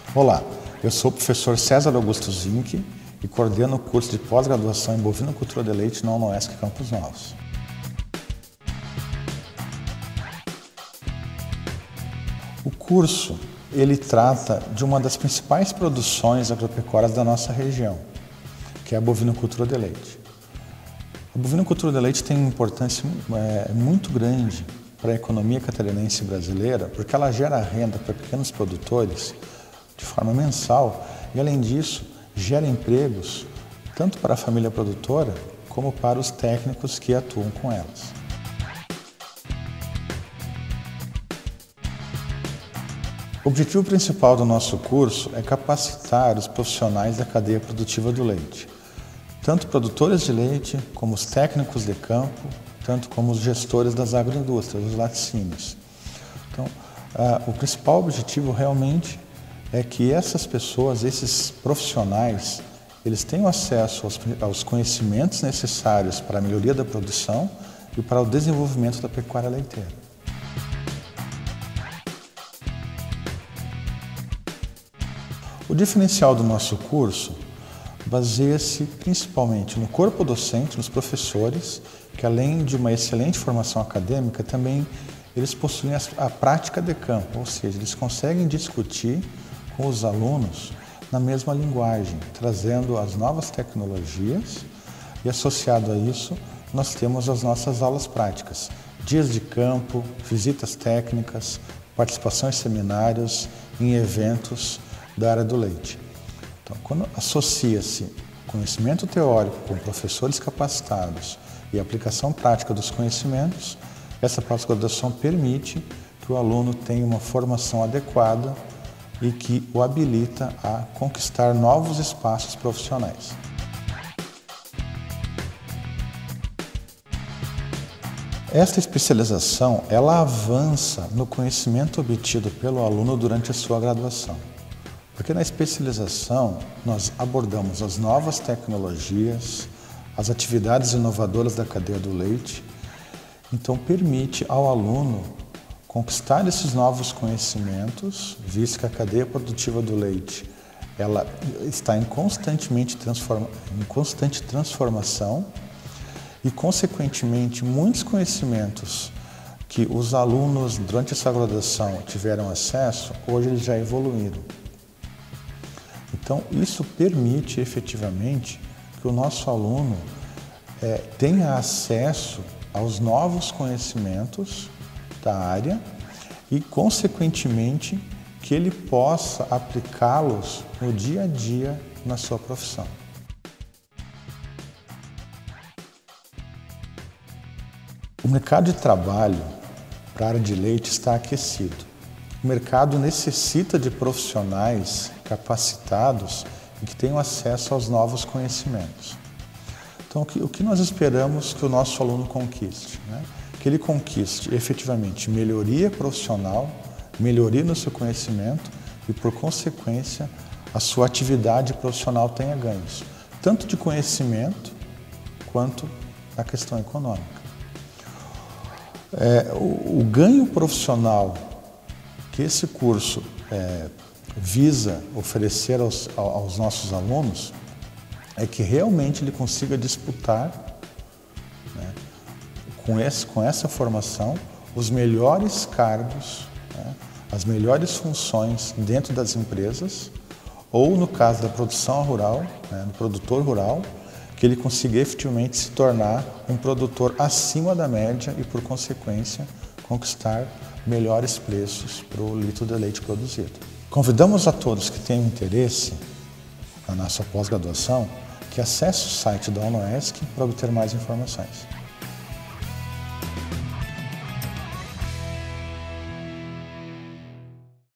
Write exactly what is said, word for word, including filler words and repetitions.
Olá, eu sou o professor César Augusto Zinck e coordeno o curso de pós-graduação em Bovinocultura de Leite na UNOESC Campos Novos. O curso, ele trata de uma das principais produções agropecuárias da nossa região, que é a bovinocultura de leite. A bovinocultura de leite tem uma importância é, muito grande para a economia catarinense brasileira, porque ela gera renda para pequenos produtores de forma mensal e, além disso, gera empregos tanto para a família produtora como para os técnicos que atuam com elas. O objetivo principal do nosso curso é capacitar os profissionais da cadeia produtiva do leite, tanto produtores de leite como os técnicos de campo, tanto como os gestores das agroindústrias, os laticínios. Então, ah, o principal objetivo realmente é que essas pessoas, esses profissionais, eles tenham acesso aos, aos conhecimentos necessários para a melhoria da produção e para o desenvolvimento da pecuária leiteira. O diferencial do nosso curso baseia-se principalmente no corpo docente, nos professores, que além de uma excelente formação acadêmica, também eles possuem a prática de campo, ou seja, eles conseguem discutir com os alunos na mesma linguagem, trazendo as novas tecnologias e, associado a isso, nós temos as nossas aulas práticas, dias de campo, visitas técnicas, participação em seminários, em eventos da área do leite. Então, quando associa-se conhecimento teórico com professores capacitados e aplicação prática dos conhecimentos, essa pós-graduação permite que o aluno tenha uma formação adequada e que o habilita a conquistar novos espaços profissionais. Esta especialização, ela avança no conhecimento obtido pelo aluno durante a sua graduação. Porque na especialização nós abordamos as novas tecnologias, as atividades inovadoras da cadeia do leite, então permite ao aluno conquistar esses novos conhecimentos, visto que a cadeia produtiva do leite ela está em, constantemente transforma, em constante transformação e, consequentemente, muitos conhecimentos que os alunos durante essa graduação tiveram acesso, hoje eles já evoluíram. Então, isso permite efetivamente que o nosso aluno é, tenha acesso aos novos conhecimentos da área e, consequentemente, que ele possa aplicá-los no dia a dia na sua profissão. O mercado de trabalho para a área de leite está aquecido. O mercado necessita de profissionais capacitados e que tenham acesso aos novos conhecimentos. Então, o que, o que nós esperamos que o nosso aluno conquiste? Né? Que ele conquiste efetivamente melhoria profissional, melhoria no seu conhecimento e, por consequência, a sua atividade profissional tenha ganhos, tanto de conhecimento quanto na questão econômica. É, o, o ganho profissional que esse curso é, visa oferecer aos, aos nossos alunos é que realmente ele consiga disputar, né, com, esse, com essa formação, os melhores cargos, né, as melhores funções dentro das empresas, ou no caso da produção rural, né, do produtor rural, que ele consiga efetivamente se tornar um produtor acima da média e, por consequência, conquistar melhores preços para o litro de leite produzido. Convidamos a todos que tenham interesse na nossa pós-graduação que acesse o site da UNOESC para obter mais informações.